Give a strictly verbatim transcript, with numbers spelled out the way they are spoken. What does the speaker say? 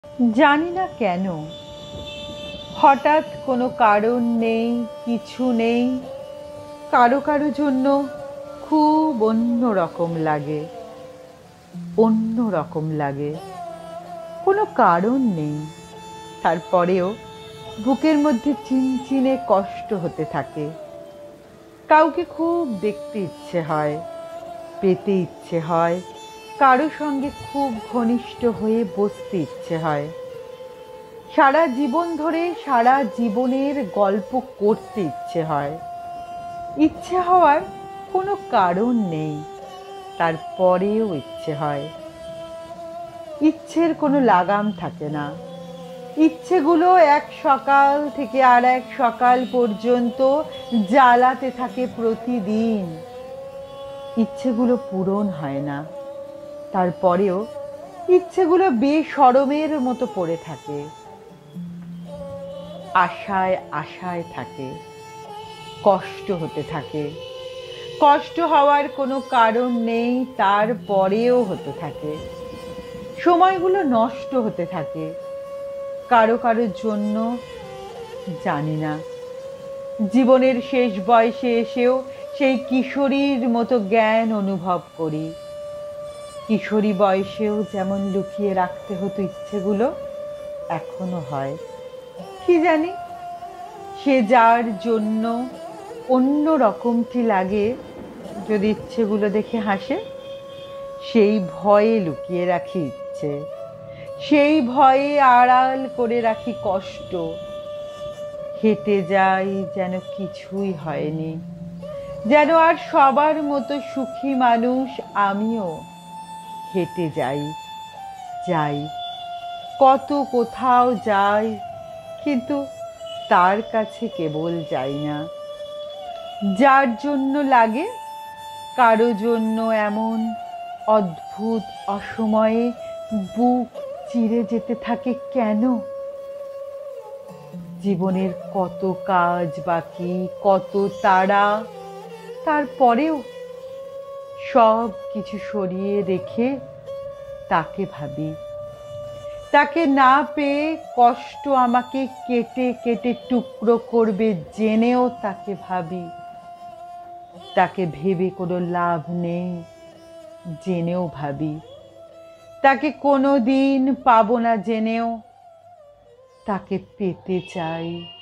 জানি না কেন হঠাৎ কোনো কারণ নেই, কিছু নেই, কারো কারো জন্য খুব অন্য রকম লাগে, অন্য রকম লাগে। কোনো কারণ নেই, তারপরেও বুকের মধ্যে চিনচিনে কষ্ট হতে থাকে। কাউকে খুব দেখতে ইচ্ছে হয়, পেতে ইচ্ছে হয়, কারো সঙ্গে খুব ঘনিষ্ঠ হয়ে বসতে ইচ্ছে হয়, সারা জীবন ধরে সারা জীবনের গল্প করতে ইচ্ছে হয়। ইচ্ছে হওয়ার কোনো কারণ নেই, তারপরেও ইচ্ছে হয়। ইচ্ছের কোনো লাগাম থাকে না, ইচ্ছেগুলো এক সকাল থেকে আর এক সকাল পর্যন্ত জ্বালাতে থাকে প্রতিদিন। ইচ্ছেগুলো পূরণ হয় না, তারপরেও ইচ্ছেগুলো বেশরমের মতো পড়ে থাকে, আশায় আশায় থাকে, কষ্ট হতে থাকে। কষ্ট হওয়ার কোনো কারণ নেই, তারপরেও হতে থাকে। সময়গুলো নষ্ট হতে থাকে কারো কারোর জন্য, জানি না। জীবনের শেষ বয়সে এসেও সেই কিশোরীর মতো জ্ঞান অনুভব করি। কিশোরী বয়সেও যেমন লুকিয়ে রাখতে হতো ইচ্ছেগুলো, এখনো হয়। কি জানি সে যার জন্য অন্য রকমটি লাগে যদি ইচ্ছেগুলো দেখে হাসে। সেই ভয়ে লুকিয়ে রাখি ইচ্ছে, সেই ভয়ে আড়াল করে রাখি কষ্ট। হেঁটে যাই যেন কিছুই হয়নি, যেন আর সবার মতো সুখী মানুষ আমিও। হেঁটে যাই, যাই, কত কোথাও যাই, কিন্তু তার কাছে কেবল যাই না। যার জন্য লাগে, কারো জন্য এমন অদ্ভুত অসময়ে বুক চিরে যেতে থাকে কেন? জীবনের কত কাজ বাকি, কত তাড়া, তারপরেও সব কিছু সরিয়ে রেখে তাকে ভাবি। তাকে না পেয়ে কষ্ট আমাকে কেটে কেটে টুকরো করবে জেনেও তাকে ভাবি। তাকে ভেবে কোনো লাভ নেই, জেনেও ভাবি। তাকে কোনো দিন পাবো না জেনেও তাকে পেতে চাই।